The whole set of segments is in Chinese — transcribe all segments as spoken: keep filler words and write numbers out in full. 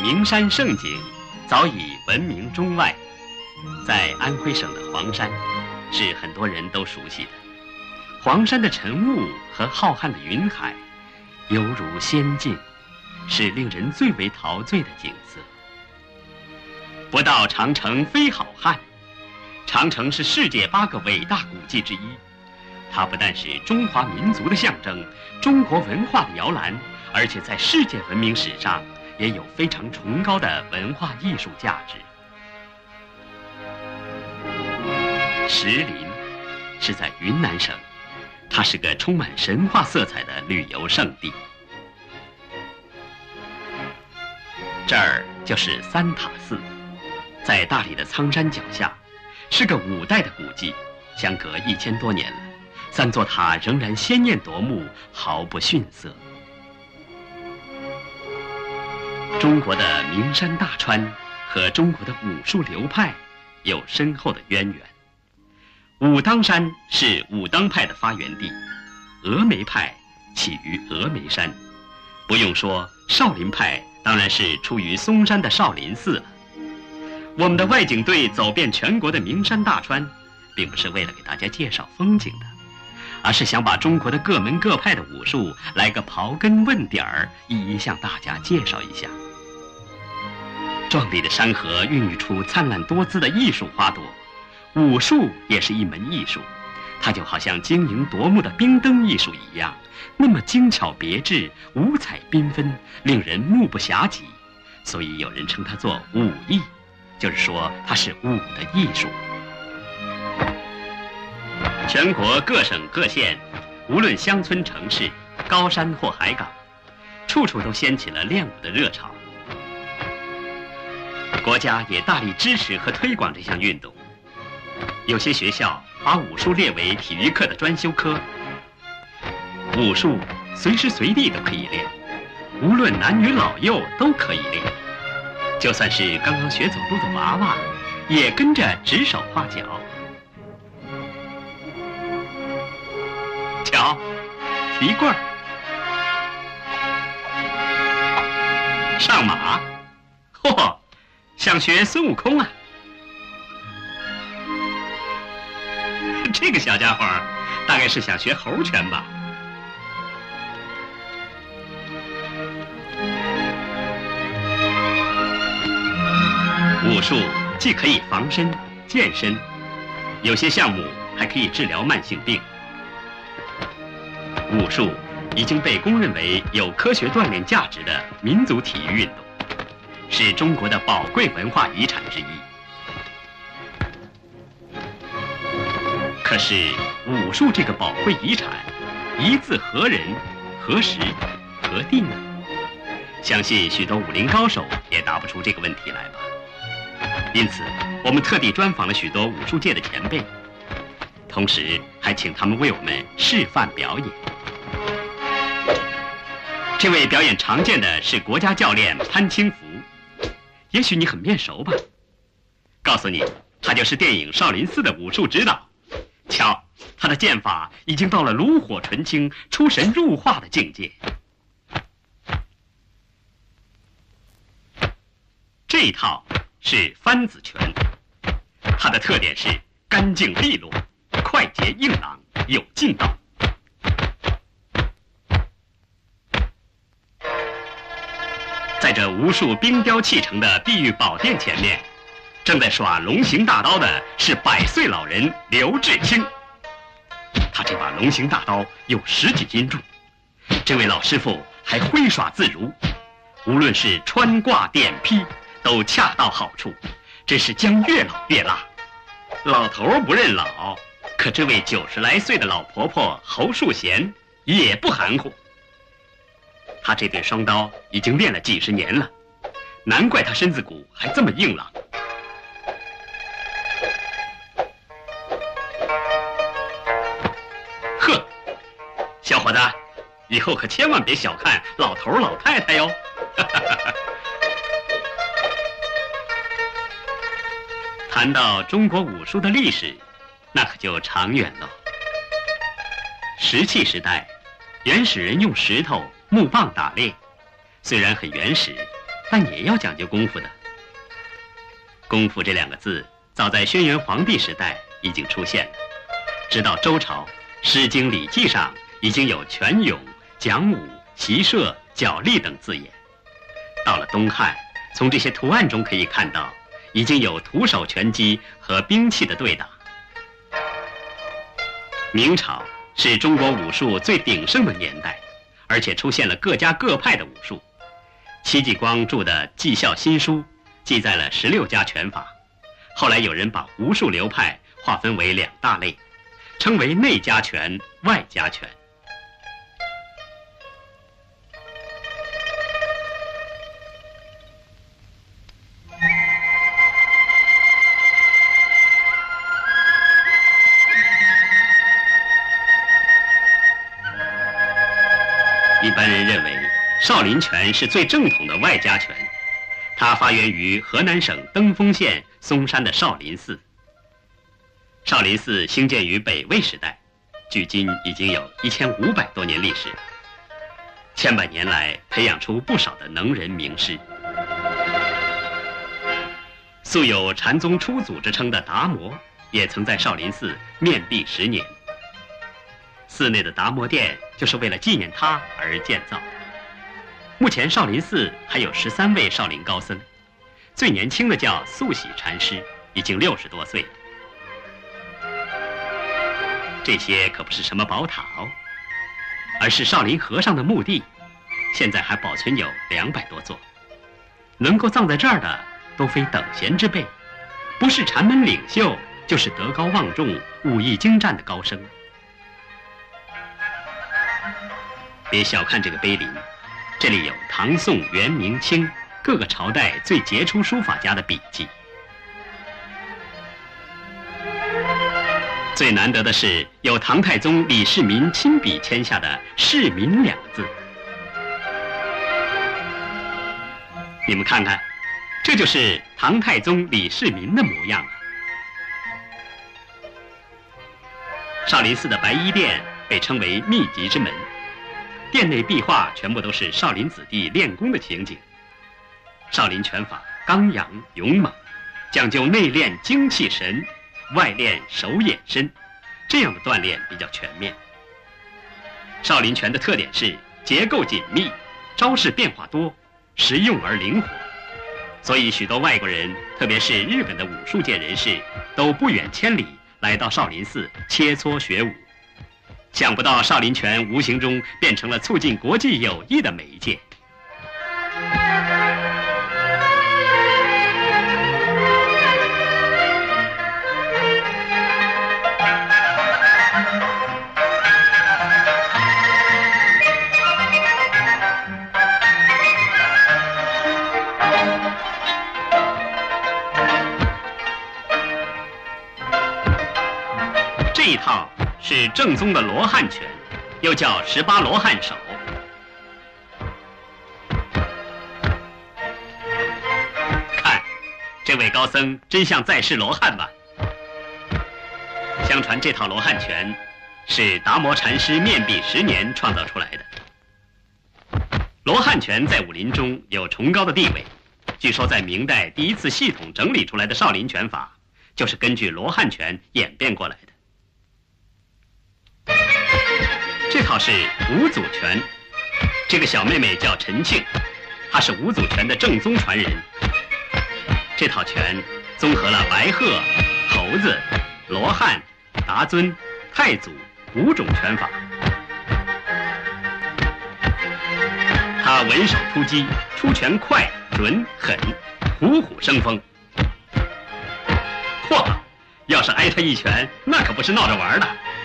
名山胜景早已闻名中外。在安徽省的黄山，是很多人都熟悉的。黄山的晨雾和浩瀚的云海，犹如仙境，是令人最为陶醉的景色。不到长城非好汉，长城是世界八个伟大古迹之一，它不但是中华民族的象征，中国文化的摇篮，而且在世界文明史上也有非常崇高的文化艺术价值。石林是在云南省，它是个充满神话色彩的旅游胜地。这儿就是三塔寺，在大理的苍山脚下，是个五代的古迹，相隔一千多年了，三座塔仍然鲜艳夺目，毫不逊色。中国的名山大川和中国的武术流派有深厚的渊源。武当山是武当派的发源地，峨眉派起于峨眉山，不用说，少林派当然是出于嵩山的少林寺了。我们的外景队走遍全国的名山大川，并不是为了给大家介绍风景的，而是想把中国的各门各派的武术来个刨根问底儿，一一向大家介绍一下。壮丽的山河孕育出灿烂多姿的艺术花朵，武术也是一门艺术，它就好像晶莹夺目的冰灯艺术一样，那么精巧别致，五彩缤纷，令人目不暇接，所以有人称它做武艺，就是说它是武的艺术。全国各省各县，无论乡村城市、高山或海港，处处都掀起了练武的热潮。国家也大力支持和推广这项运动，有些学校把武术列为体育课的专修科。武术随时随地都可以练，无论男女老幼都可以练，就算是刚刚学走路的娃娃，也跟着指手画脚。瞧，提棍儿，上马，嚯，想学孙悟空啊！这个小家伙大概是想学猴拳吧。武术既可以防身、健身，有些项目还可以治疗慢性病。武术已经被公认为有科学锻炼价值的民族体育运动，是中国的宝贵文化遗产之一。可是武术这个宝贵遗产，一字何人、何时、何地呢？相信许多武林高手也答不出这个问题来吧。因此，我们特地专访了许多武术界的前辈，同时还请他们为我们示范表演。这位表演常见的是国家教练潘清福，也许你很面熟吧？告诉你，他就是电影《少林寺》的武术指导。瞧，他的剑法已经到了炉火纯青、出神入化的境界。这一套是翻子拳，它的特点是干净利落、快捷硬朗、有劲道。在这无数冰雕砌成的碧玉宝殿前面，正在耍龙形大刀的是百岁老人刘志清。他这把龙形大刀有十几斤重，这位老师傅还挥耍自如，无论是穿挂点劈都恰到好处，真是将越老越辣。老头不认老，可这位九十来岁的老婆婆侯树贤也不含糊。她这对双刀已经练了几十年了，难怪她身子骨还这么硬朗。呵，小伙子，以后可千万别小看老头老太太哟。谈到中国武术的历史，那可就长远了。石器时代，原始人用石头、木棒打猎，虽然很原始， 但也要讲究功夫的。功夫这两个字，早在轩辕黄帝时代已经出现了，直到周朝，《诗经》《礼记》上已经有拳勇、讲武、习射、角力等字眼。到了东汉，从这些图案中可以看到，已经有徒手拳击和兵器的对打。明朝是中国武术最鼎盛的年代，而且出现了各家各派的武术。戚继光著的《纪效新书》记载了十六家拳法，后来有人把武术流派划分为两大类，称为内家拳、外家拳。一般人认为少林拳是最正统的外家拳，它发源于河南省登封县嵩山的少林寺。少林寺兴建于北魏时代，距今已经有一千五百多年历史，千百年来培养出不少的能人名师。素有禅宗初祖之称的达摩，也曾在少林寺面壁十年。寺内的达摩殿就是为了纪念他而建造。目前少林寺还有十三位少林高僧，最年轻的叫素喜禅师，已经六十多岁了。这些可不是什么宝塔哦，而是少林和尚的墓地，现在还保存有两百多座。能够葬在这儿的，都非等闲之辈，不是禅门领袖，就是德高望重、武艺精湛的高僧。别小看这个碑林，这里有唐宋元明清各个朝代最杰出书法家的笔迹。最难得的是有唐太宗李世民亲笔签下的“世民”两个字。你们看看，这就是唐太宗李世民的模样啊！少林寺的白衣殿被称为秘籍之门。殿内壁画全部都是少林子弟练功的情景。少林拳法刚阳勇猛，讲究内练精气神，外练手眼身，这样的锻炼比较全面。少林拳的特点是结构紧密，招式变化多，实用而灵活，所以许多外国人，特别是日本的武术界人士，都不远千里来到少林寺切磋学武。想不到少林拳无形中变成了促进国际友谊的媒介。这一套是正宗的罗汉拳，又叫十八罗汉手。看，这位高僧真像在世罗汉吧？相传这套罗汉拳是达摩禅师面壁十年创造出来的。罗汉拳在武林中有崇高的地位，据说在明代第一次系统整理出来的少林拳法，就是根据罗汉拳演变过来的。这套是五祖拳，这个小妹妹叫陈庆，她是五祖拳的正宗传人。这套拳综合了白鹤、猴子、罗汉、达尊、太祖五种拳法。他稳手突击，出拳快、准、狠，虎虎生风。嚯，要是挨他一拳，那可不是闹着玩的。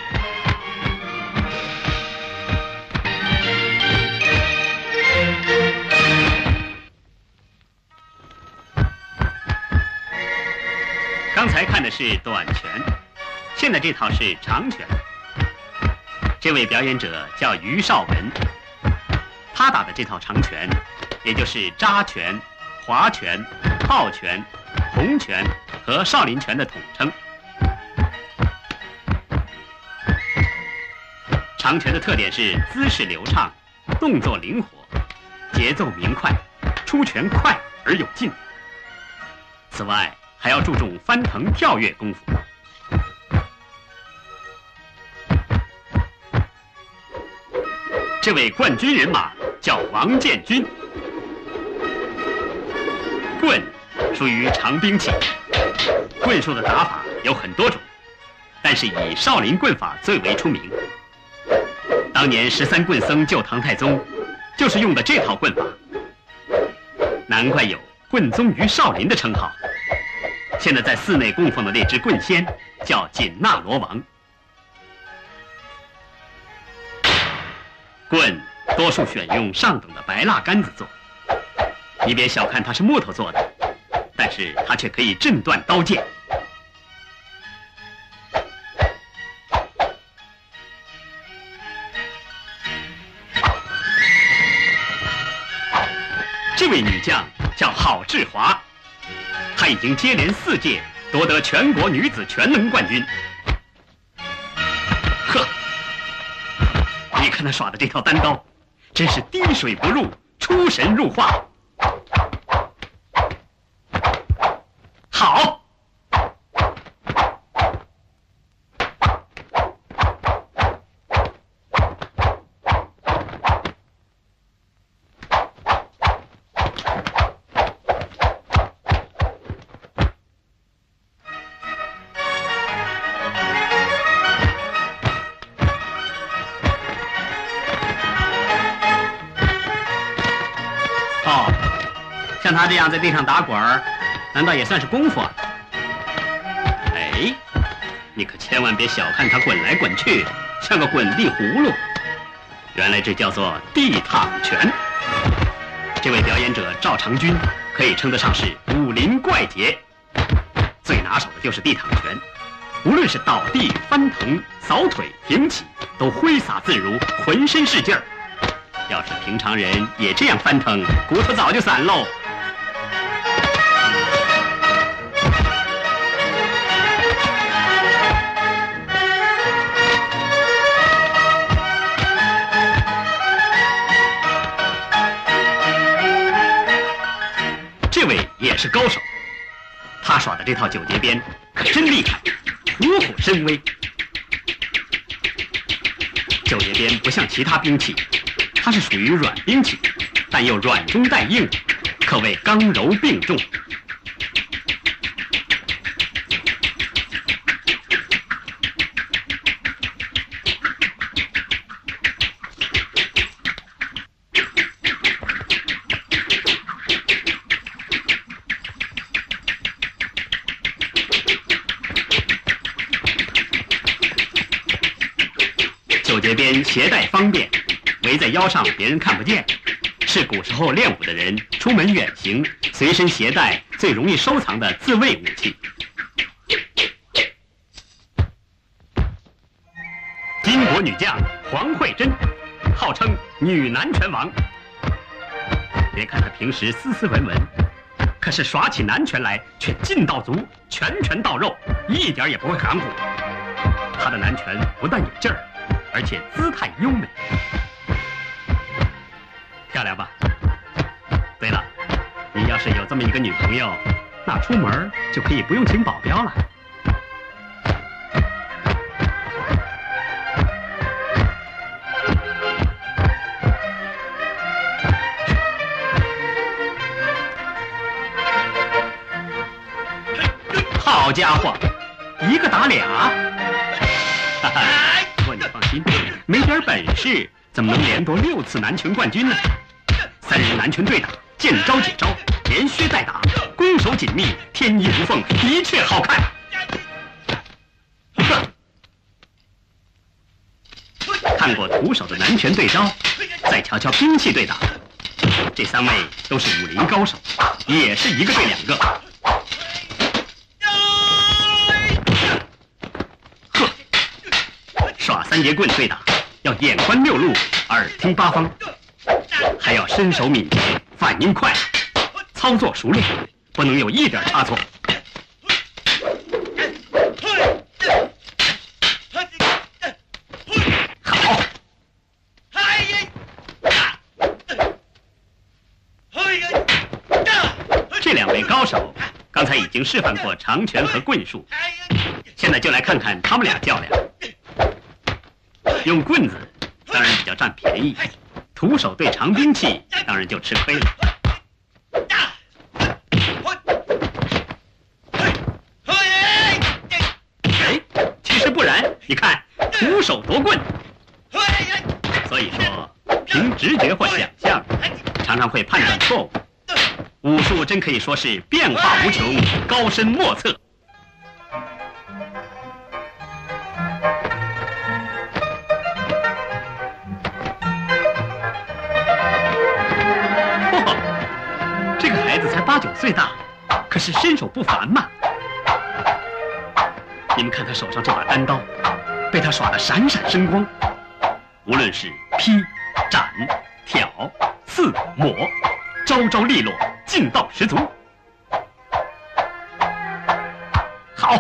刚才看的是短拳，现在这套是长拳。这位表演者叫于少文，他打的这套长拳，也就是扎拳、划拳、炮拳、红拳和少林拳的统称。长拳的特点是姿势流畅，动作灵活，节奏明快，出出拳快而有劲。此外，还要注重翻腾跳跃功夫。这位冠军人马叫王建军。棍属于长兵器，棍术的打法有很多种，但是以少林棍法最为出名。当年十三棍僧救唐太宗，就是用的这套棍法，难怪有棍宗于少林的称号。现在在寺内供奉的那只棍仙叫紧那罗王。棍多数选用上等的白蜡杆子做，你别小看它是木头做的，但是它却可以震断刀剑。这位女将叫郝志华，她已经接连四届夺得全国女子全能冠军。呵，你看她耍的这套单刀，真是滴水不入，出神入化。好。像他这样在地上打滚儿，难道也算是功夫啊？哎，你可千万别小看他滚来滚去，像个滚地葫芦。原来这叫做地躺拳。这位表演者赵长军可以称得上是武林怪杰，最拿手的就是地躺拳，无论是倒地、翻腾、扫腿、挺起，都挥洒自如，浑身是劲儿。要是平常人也这样翻腾，骨头早就散喽。这位也是高手，他耍的这套九节鞭可真厉害，虎虎生威。九节鞭不像其他兵器，它是属于软兵器，但又软中带硬，可谓刚柔并重。九节鞭携带方便，围在腰上，别人看不见，是古时候练武的人出门远行随身携带最容易收藏的自卫武器。巾帼女将黄慧珍，号称女南拳王。别看她平时斯斯文文，可是耍起南拳来却劲道足，拳拳到肉，一点也不会含糊。她的南拳不但有劲儿，而且姿态优美，漂亮吧？对了，你要是有这么一个女朋友，那出门就可以不用请保镖了。好家伙，一个打俩！哈哈。不过你放心，没点本事怎么能连夺六次南拳冠军呢？三人南拳对打，见招解招，连削带打，攻守紧密，天衣无缝，的确好看。看过徒手的南拳对招，再瞧瞧兵器对打，这三位都是武林高手，也是一个对两个。耍三节棍对打，要眼观六路，耳听八方，还要身手敏捷，反应快，操作熟练，不能有一点差错。好。 位高手刚才已经示范过长拳和棍术，现在就来看看他们俩较量。用棍子当然比较占便宜，徒手对长兵器当然就吃亏了。哎，其实不然，你看，徒手夺棍。所以说，凭直觉或想象，常常会判断错误。武术真可以说是变化无穷，高深莫测。嚯，这个孩子才八九岁大，可是身手不凡嘛！你们看他手上这把单刀，被他耍得闪闪生光。无论是劈、斩、挑、刺、抹，招招利落，劲道十足。好，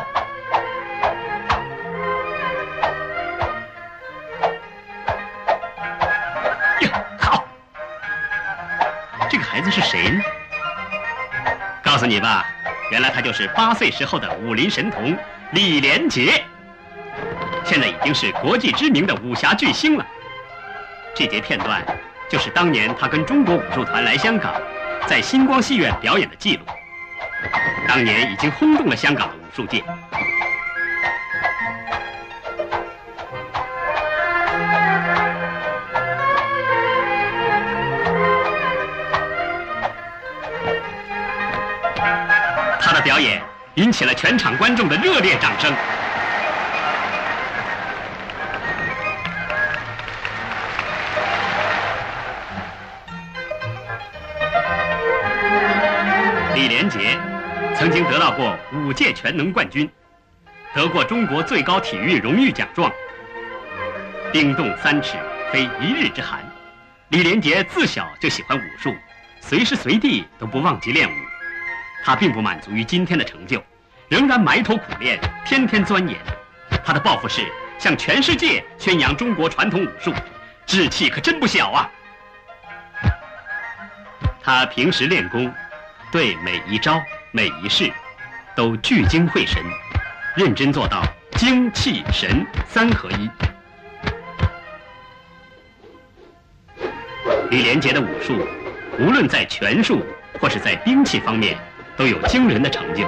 呀，好。这个孩子是谁呢？告诉你吧，原来他就是八岁时候的武林神童李连杰，现在已经是国际知名的武侠巨星了。这节片段就是当年他跟中国武术团来香港，在星光戏院表演的记录，当年已经轰动了香港的武术界。他的表演引起了全场观众的热烈掌声。李连杰曾经得到过五届全能冠军，得过中国最高体育荣誉奖状。冰冻三尺，非一日之寒。李连杰自小就喜欢武术，随时随地都不忘记练武。他并不满足于今天的成就，仍然埋头苦练，天天钻研。他的抱负是向全世界宣扬中国传统武术，志气可真不小啊！他平时练功，对每一招每一式都聚精会神，认真做到精气神三合一。李连杰的武术，无论在拳术或是在兵器方面，都有惊人的成就。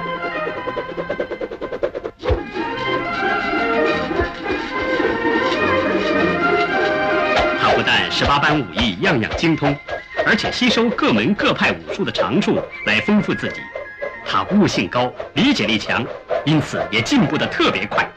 他不但十八般武艺样样精通，而且吸收各门各派武术的长处来丰富自己。他悟性高，理解力强，因此也进步得特别快。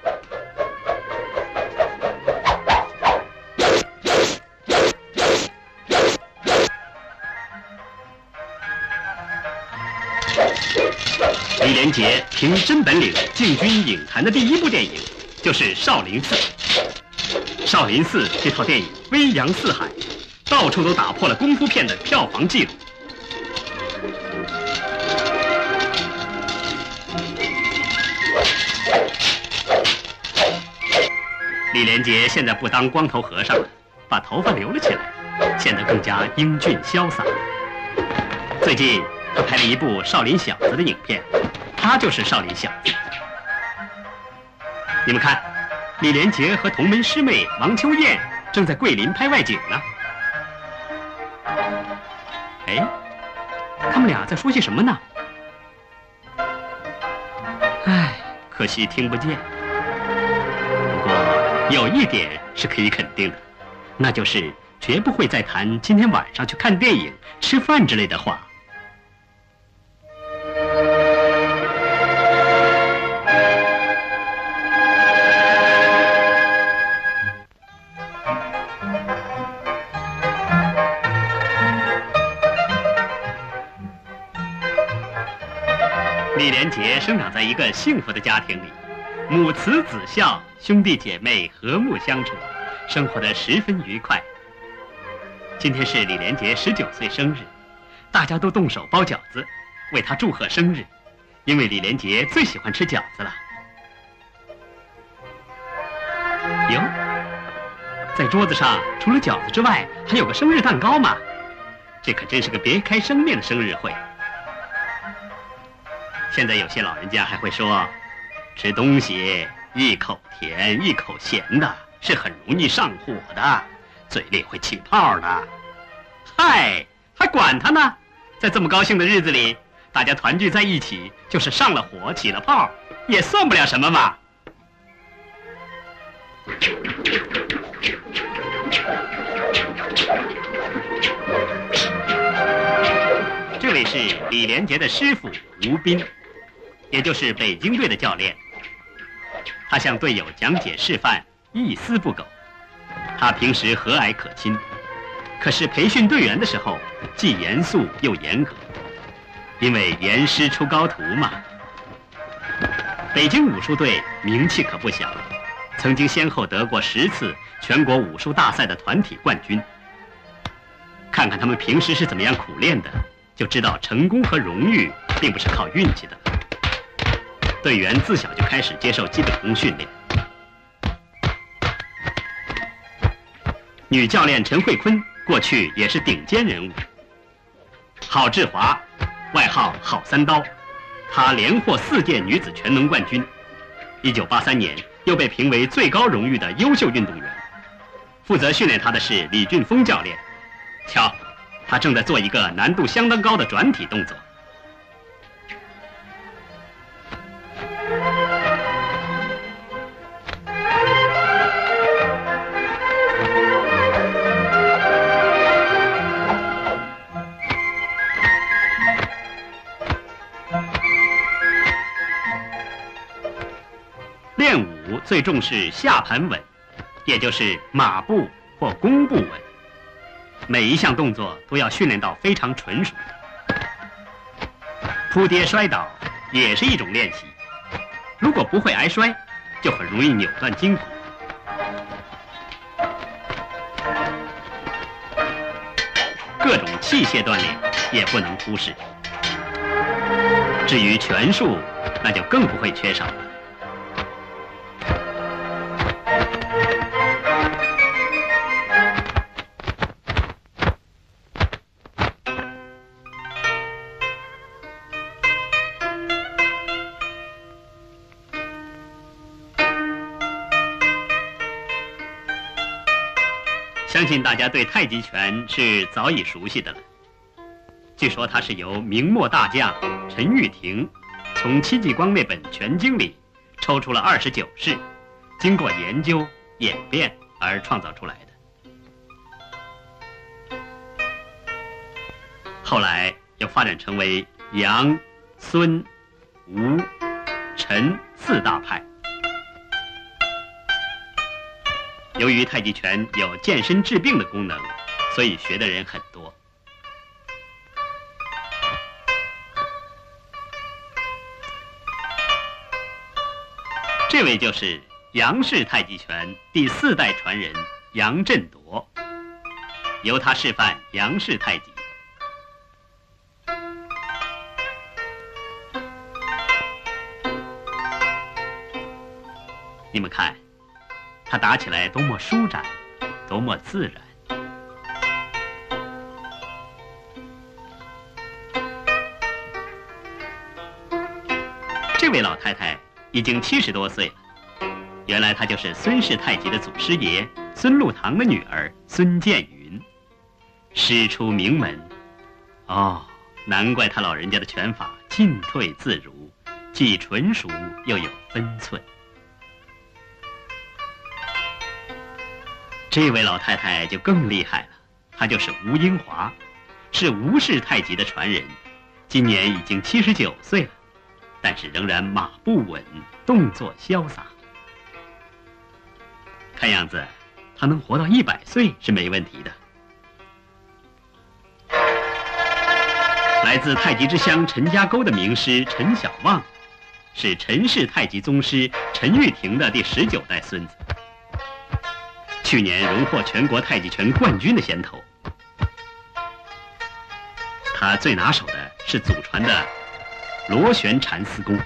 李连杰凭真本领进军影坛的第一部电影就是《少林寺》。《少林寺》这套电影威扬四海，到处都打破了功夫片的票房纪录。李连杰现在不当光头和尚了，把头发留了起来，显得更加英俊潇洒。最近他拍了一部少林小子的影片，他就是少林小子。你们看，李连杰和同门师妹王秋燕正在桂林拍外景呢。哎，他们俩在说些什么呢？唉，可惜听不见。不过有一点是可以肯定的，那就是绝不会再谈今天晚上去看电影、吃饭之类的话。李连杰生长在一个幸福的家庭里，母慈子孝，兄弟姐妹和睦相处，生活得十分愉快。今天是李连杰十九岁生日，大家都动手包饺子，为他祝贺生日，因为李连杰最喜欢吃饺子了。哟，在桌子上除了饺子之外，还有个生日蛋糕嘛，这可真是个别开生面的生日会。 现在有些老人家还会说，吃东西一口甜一口咸的，是很容易上火的，嘴里会起泡的。嗨，还管他呢！在这么高兴的日子里，大家团聚在一起，就是上了火起了泡，也算不了什么嘛。这位是李连杰的师傅吴斌，也就是北京队的教练。他向队友讲解示范，一丝不苟。他平时和蔼可亲，可是培训队员的时候，既严肃又严格，因为严师出高徒嘛。北京武术队名气可不小，曾经先后得过十次全国武术大赛的团体冠军。看看他们平时是怎么样苦练的，就知道成功和荣誉并不是靠运气的。队员自小就开始接受基本功训练。女教练陈慧坤过去也是顶尖人物。郝志华，外号郝三刀，她连获四届女子全能冠军。一九八三年又被评为最高荣誉的优秀运动员。负责训练她的是李俊峰教练。瞧，他正在做一个难度相当高的转体动作。练武最重视下盘稳，也就是马步或弓步稳。每一项动作都要训练到非常纯熟。扑跌摔倒也是一种练习，如果不会挨摔，就很容易扭断筋骨。各种器械锻炼也不能忽视。至于拳术，那就更不会缺少了。相信大家对太极拳是早已熟悉的了。据说它是由明末大将陈玉婷从戚继光那本拳经里抽出了二十九式，经过研究演变而创造出来的。后来又发展成为杨、孙、吴、陈四大派。由于太极拳有健身治病的功能，所以学的人很多。这位就是杨氏太极拳第四代传人杨振铎，由他示范杨氏太极。你们看，他打起来多么舒展，多么自然。这位老太太已经七十多岁了，原来她就是孙氏太极的祖师爷孙禄堂的女儿孙建云，师出名门。哦，难怪他老人家的拳法进退自如，既纯熟又有分寸。这位老太太就更厉害了，她就是吴英华，是吴氏太极的传人，今年已经七十九岁了，但是仍然马步稳，动作潇洒。看样子，她能活到一百岁是没问题的。来自太极之乡陈家沟的名师陈小旺，是陈氏太极宗师陈玉婷的第十九代孙子。去年荣获全国太极拳冠军的先头。他最拿手的是祖传的螺旋缠丝功。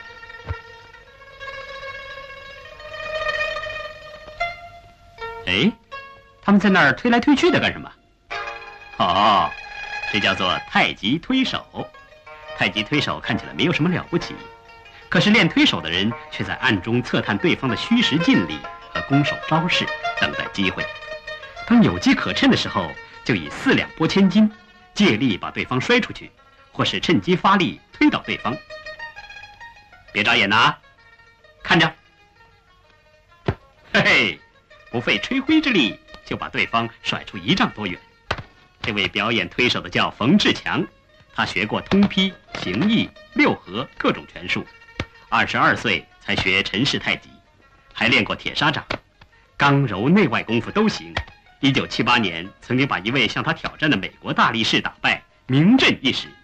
哎，他们在那儿推来推去的干什么？哦，这叫做太极推手。太极推手看起来没有什么了不起， 可是练推手的人却在暗中测探对方的虚实劲力和攻守招式，等待机会。当有机可乘的时候，就以四两拨千斤，借力把对方摔出去，或是趁机发力推倒对方。别眨眼呐，看着，嘿嘿，不费吹灰之力就把对方甩出一丈多远。这位表演推手的叫冯志强，他学过通批、形意、六合各种拳术，二十二岁才学陈氏太极，还练过铁砂掌，刚柔内外功夫都行。一九七八年，曾经把一位向他挑战的美国大力士打败，名震一时。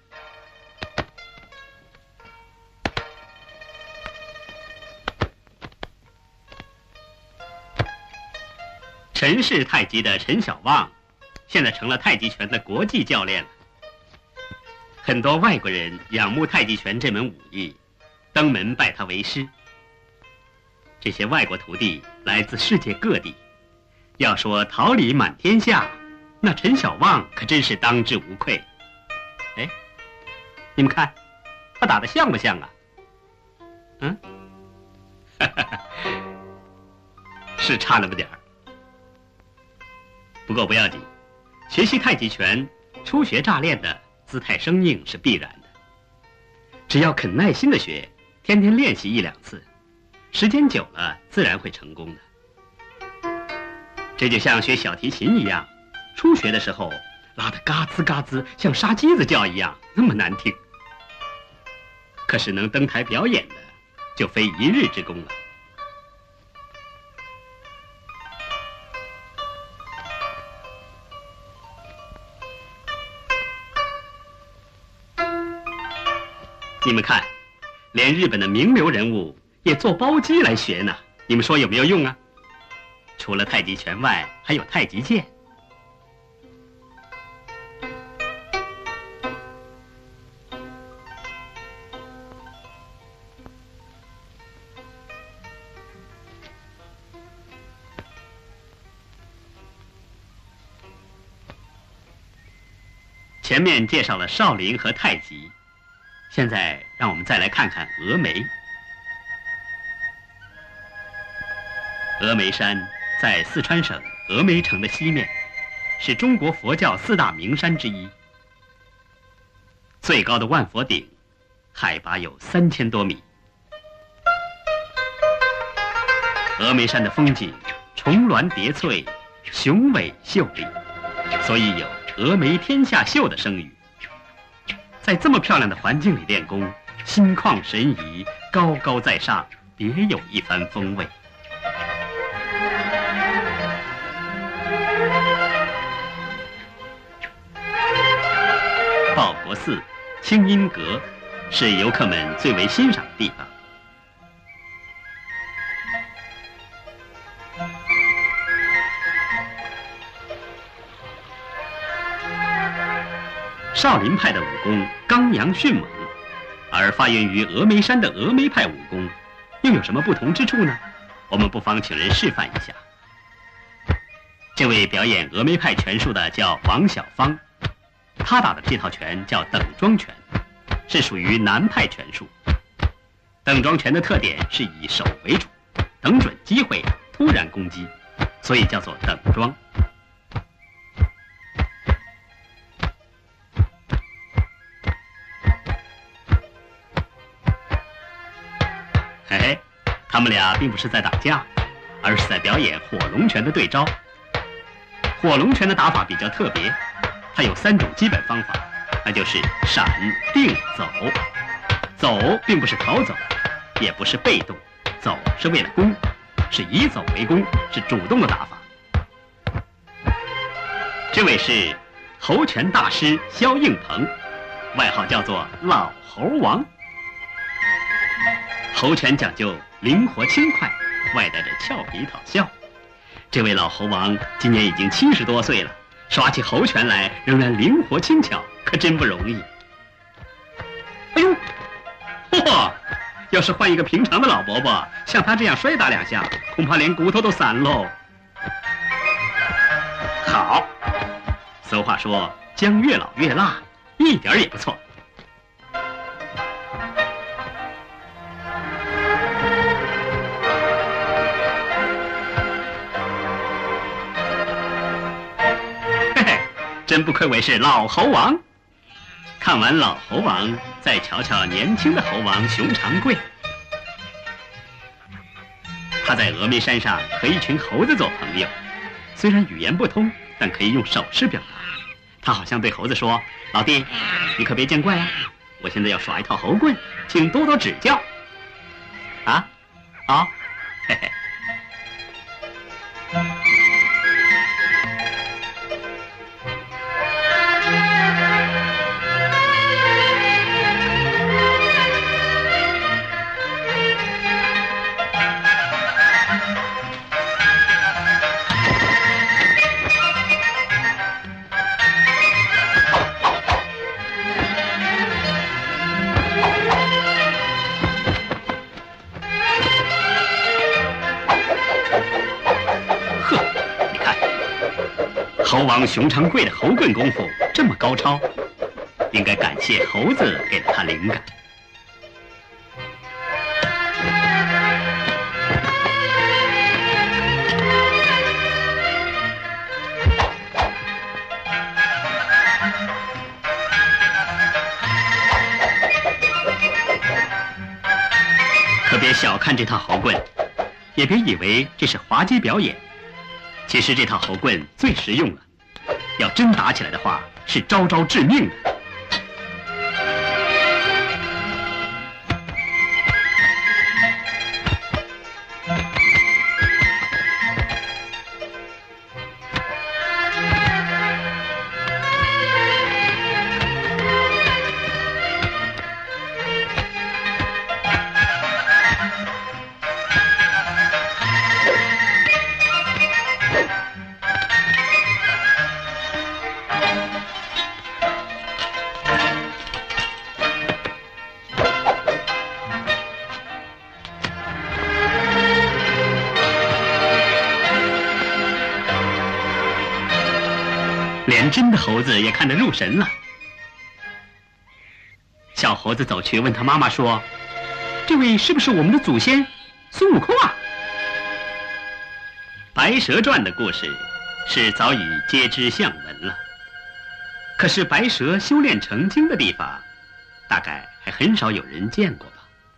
陈氏太极的陈小旺，现在成了太极拳的国际教练了。很多外国人仰慕太极拳这门武艺，登门拜他为师。这些外国徒弟来自世界各地，要说桃李满天下，那陈小旺可真是当之无愧。哎，你们看，他打得像不像啊？嗯，是差那么点儿。不过不要紧，学习太极拳，初学乍练的姿态生硬是必然的。只要肯耐心的学，天天练习一两次，时间久了自然会成功的。这就像学小提琴一样，初学的时候拉得嘎吱嘎吱，像杀鸡子叫一样，那么难听。可是能登台表演的，就非一日之功了。你们看，连日本的名流人物也做包机来学呢，你们说有没有用啊？除了太极拳外，还有太极剑。前面介绍了少林和太极，现在让我们再来看看峨眉。峨眉山在四川省峨眉城的西面，是中国佛教四大名山之一。最高的万佛顶，海拔有三千多米。峨眉山的风景重峦叠翠，雄伟秀丽，所以有峨眉天下秀的声誉。在这么漂亮的环境里练功，心旷神怡，高高在上，别有一番风味。报国寺、清音阁是游客们最为欣赏的地方。少林派的武功刚阳迅猛，而发源于峨眉山的峨眉派武功又有什么不同之处呢？我们不妨请人示范一下。这位表演峨眉派拳术的叫王小芳，他打的这套拳叫等桩拳，是属于南派拳术。等桩拳的特点是以手为主，等准机会突然攻击，所以叫做等桩。嘿嘿，他们俩并不是在打架，而是在表演火龙拳的对招。火龙拳的打法比较特别，它有三种基本方法，那就是闪、定、走。走并不是逃走，也不是被动，走是为了攻，是以走为攻，是主动的打法。这位是猴拳大师萧应鹏，外号叫做老猴王。猴拳讲究灵活轻快，外带着俏皮讨笑。这位老猴王今年已经七十多岁了，耍起猴拳来仍然灵活轻巧，可真不容易。哎呦，嚯！要是换一个平常的老伯伯，像他这样摔打两下，恐怕连骨头都散喽。好，俗话说姜越老越辣，一点也不错。 真不愧为是老猴王。看完老猴王，再瞧瞧年轻的猴王熊长贵。他在峨眉山上和一群猴子做朋友，虽然语言不通，但可以用手势表达。他好像对猴子说：“老弟，你可别见怪啊，我现在要耍一套猴棍，请多多指教。”啊，好，嘿嘿。猴王熊长贵的猴棍功夫这么高超，应该感谢猴子给了他灵感。可别小看这套猴棍，也别以为这是滑稽表演。其实这套猴棍最实用了，要真打起来的话，是招招致命的。连真的猴子也看得入神了。小猴子走去问他妈妈说：“这位是不是我们的祖先孙悟空啊？”《白蛇传》的故事是早已皆知巷闻了，可是白蛇修炼成精的地方，大概还很少有人见过吧。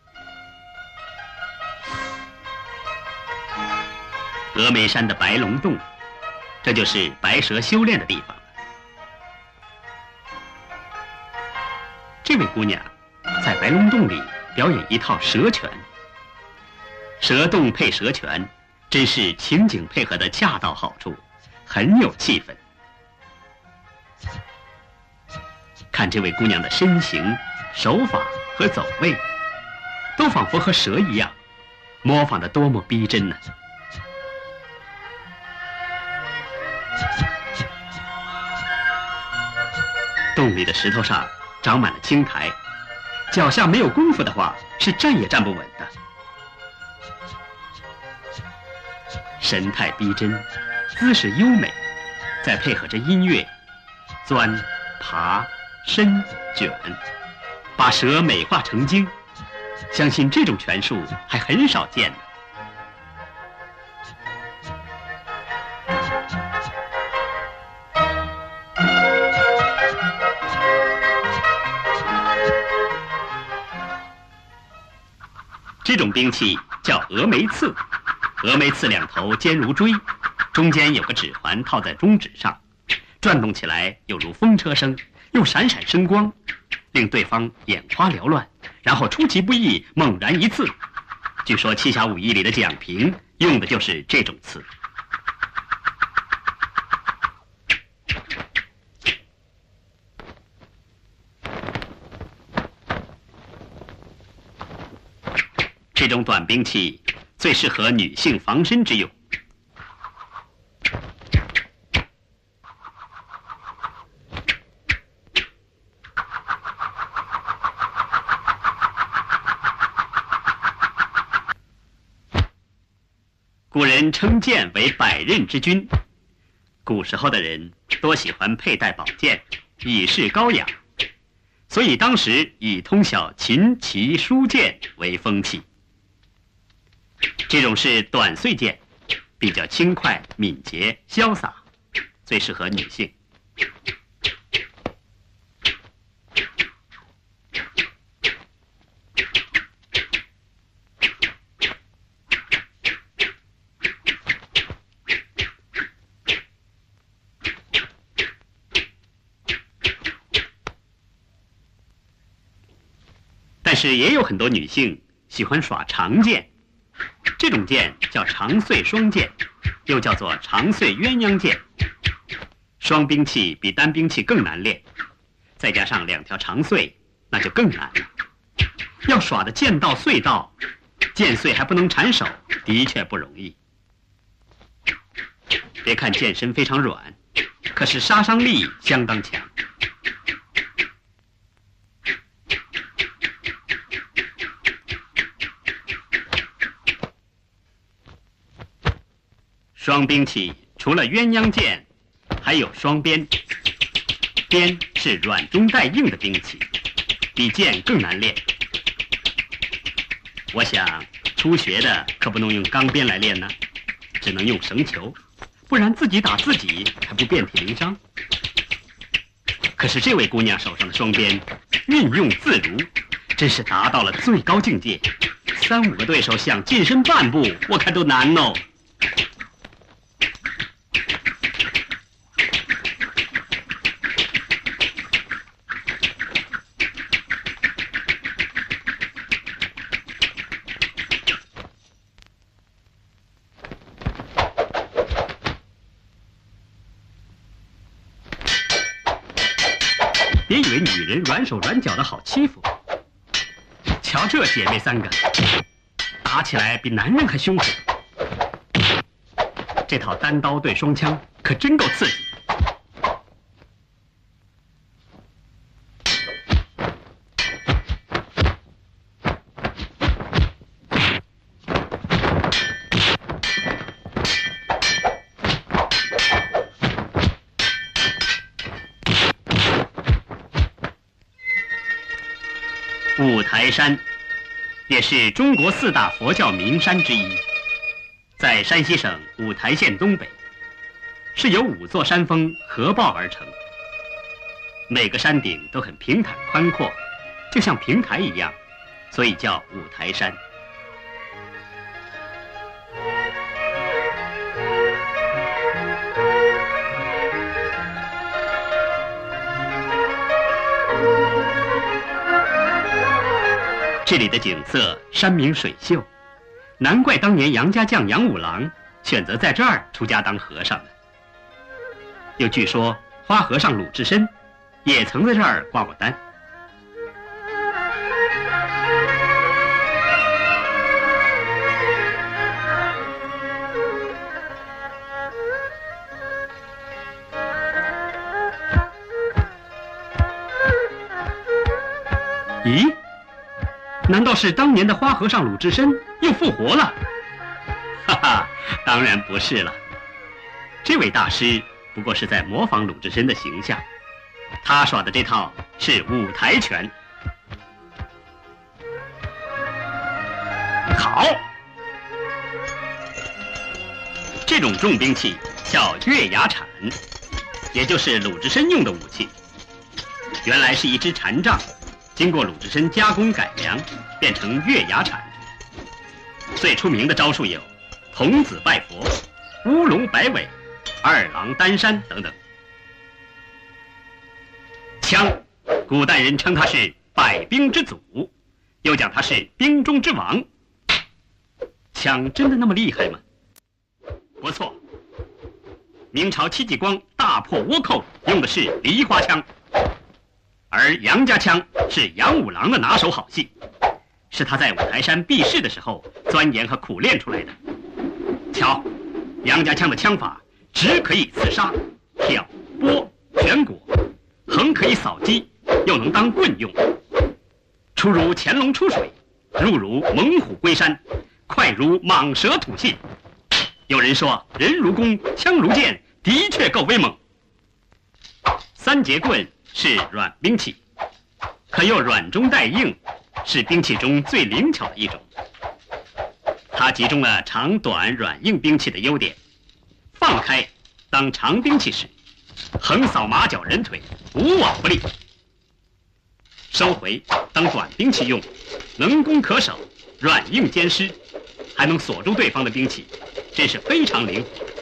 峨眉山的白龙洞，这就是白蛇修炼的地方。这位姑娘在白龙洞里表演一套蛇拳，蛇动配蛇拳，真是情景配合的恰到好处，很有气氛。看这位姑娘的身形、手法和走位，都仿佛和蛇一样，模仿得多么逼真呢！洞里的石头上长满了青苔，脚下没有功夫的话，是站也站不稳的。神态逼真，姿势优美，再配合着音乐，钻、爬、伸、卷，把蛇美化成精，相信这种拳术还很少见呢。这种兵器叫峨眉刺，峨眉刺两头尖如锥，中间有个指环套在中指上，转动起来有如风车声，又闪闪生光，令对方眼花缭乱，然后出其不意猛然一刺。据说七侠五义里的蒋平用的就是这种刺。这种短兵器最适合女性防身之用。古人称剑为百刃之君，古时候的人多喜欢佩戴宝剑，以示高雅，所以当时以通晓琴棋书剑为风气。这种是短碎剑，比较轻快、敏捷、潇洒，最适合女性。 是也有很多女性喜欢耍长剑，这种剑叫长穗双剑，又叫做长穗鸳鸯剑。双兵器比单兵器更难练，再加上两条长穗，那就更难了。要耍的剑到穗到，剑穗还不能缠手，的确不容易。别看剑身非常软，可是杀伤力相当强。双兵器除了鸳鸯剑，还有双鞭。鞭是软中带硬的兵器，比剑更难练。我想初学的可不能用钢鞭来练呢，只能用绳球，不然自己打自己还不遍体鳞伤。可是这位姑娘手上的双鞭运用自如，真是达到了最高境界，三五个对手想近身半步，我看都难哦。别以为女人软手软脚的好欺负，瞧这姐妹三个，打起来比男人还凶狠。这套单刀对双枪可真够刺激。五台山也是中国四大佛教名山之一，在山西省五台县东北，是由五座山峰合抱而成。每个山顶都很平坦宽阔，就像平台一样，所以叫五台山。这里的景色山明水秀，难怪当年杨家将杨五郎选择在这儿出家当和尚呢。又据说花和尚鲁智深也曾在这儿挂过单。咦？难道是当年的花和尚鲁智深又复活了？哈哈，当然不是了。这位大师不过是在模仿鲁智深的形象，他耍的这套是五台拳。好，这种重兵器叫月牙铲，也就是鲁智深用的武器。原来是一支禅杖，经过鲁智深加工改良，变成月牙铲。最出名的招数有童子拜佛、乌龙摆尾、二郎担山等等。枪，古代人称它是百兵之祖，又讲它是兵中之王。枪真的那么厉害吗？不错，明朝戚继光大破倭寇用的是梨花枪，而杨家枪是杨五郎的拿手好戏，是他在五台山避世的时候钻研和苦练出来的。瞧，杨家枪的枪法直可以刺杀，挑拨旋果，横可以扫击，又能当棍用。出如潜龙出水，入如猛虎归山，快如蟒蛇吐信。有人说人如弓，枪如箭，的确够威猛。三节棍是软兵器，可又软中带硬，是兵器中最灵巧的一种。它集中了长短软硬兵器的优点，放开当长兵器使，横扫马脚人腿，无往不利；收回当短兵器用，能攻可守，软硬兼施，还能锁住对方的兵器，真是非常灵活。